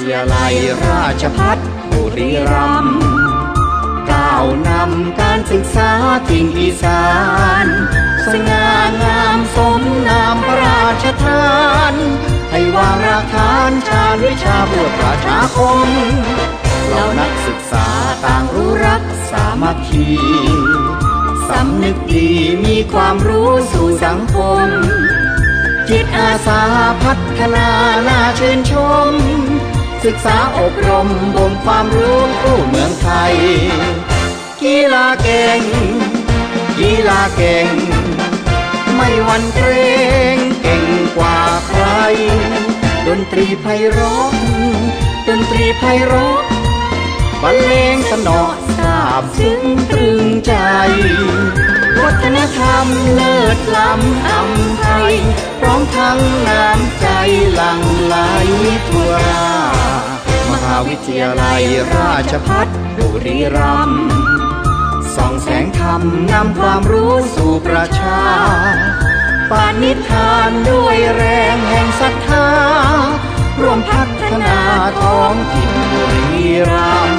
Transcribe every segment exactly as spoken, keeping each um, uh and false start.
ยาลัยราชภัฏบุรีรัมย์ก้าวนำการศึกษาถิ่นอีสานสง่างามสมนามพระราชทานให้วางรากฐานชาญวิชาเพื่อประชาคมเหล่านักศึกษาต่างรู้รักสามัคคีสำนึกดีมีความรู้สู่สังคมจิตอาสาพัฒนาน่าชื่นชมศึกษาอบรมบ่มความรู้คู่เมืองไทยกีฬาเก่งกีฬาเก่งไม่หวั่นเกรงเก่งกว่าใครดนตรีไพเราะดนตรีไพเราะบรรเลงสนอซาบซึ้งตรึงใจวัฒนธรรมเลิศล้ำอำไทยพร้อมทั้งน้ำใจหลั่งไหลทั่วรามหาวิทยาลัยราชภัฏบุรีรัมย์ส่องแสงธรรมนำความรู้สู่ประชาปาณิธานด้วยแรงแห่งศรัทธาร่วมพัฒนาท้องถิ่นบุรีรัมย์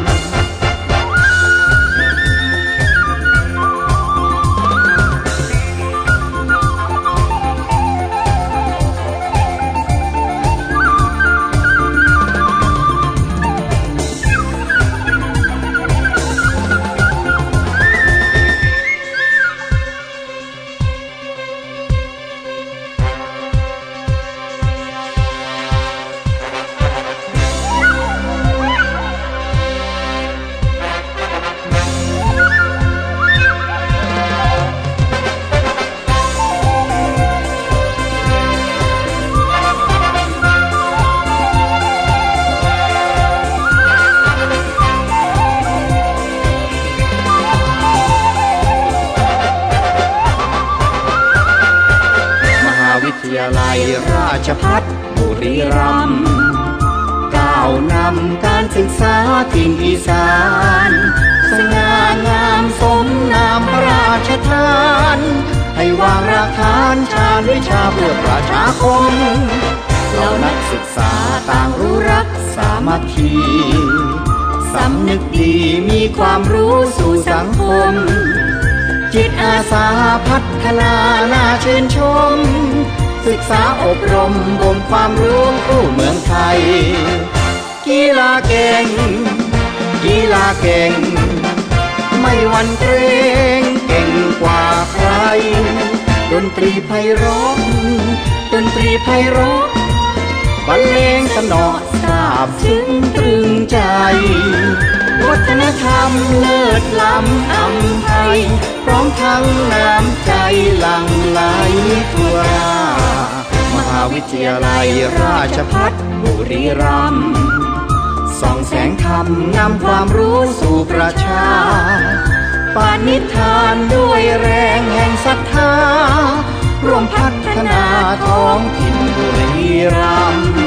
วิทยาลัยราชภัฏบุรีรัมย์ก้าวนำการศึกษาถิ่นอีสานสง่างามสมนามพระราชทานให้วางรากฐานชาญวิชาเพื่อประชาคมเหล่านักศึกษาต่างรู้รักสามัคคีสำนึกดีมีความรู้สู่สังคมจิตอาสาพัฒนาน่าชื่นชมศึกษาอบรมบ่มความรู้คู่เมืองไทยกีฬาเก่งกีฬาเก่งไม่หวั่นเกรงเก่งกว่าใครดนตรีไพเราะดนตรีไพเราะบรรเลงสนอซาบซึ้งตรึงใจวัฒนธรรมเลิศล้ำอำไทยพร้อมทั้งน้ำใจหลั่งไหลทั่วรามหาวิทยาลัยราชภัฏบุรีรัมย์ส่องแสงธรรมนำความรู้สู่ประชาปาณิธานด้วยแรงแห่งศรัทธาร่วมพัฒนาท้องถิ่นบุรีรัมย์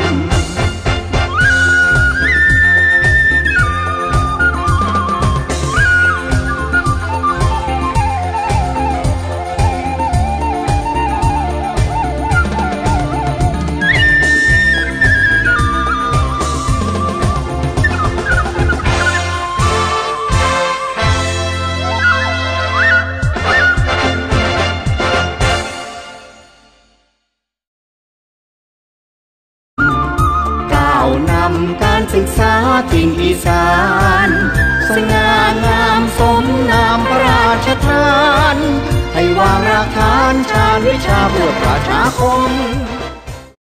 การศึกษาถิ่นอีสานสง่างามสมนามพระราชทานให้วางรากฐานชาญวิชาเพื่อประชาคม